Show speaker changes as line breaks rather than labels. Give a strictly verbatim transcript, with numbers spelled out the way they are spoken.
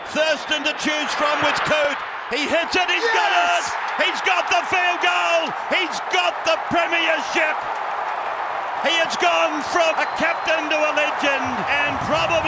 Thurston to choose from with Coot. He hits it, he's
Yes!
got it! He's got the field goal! He's got the Premiership! He has gone from a captain to a legend, and probably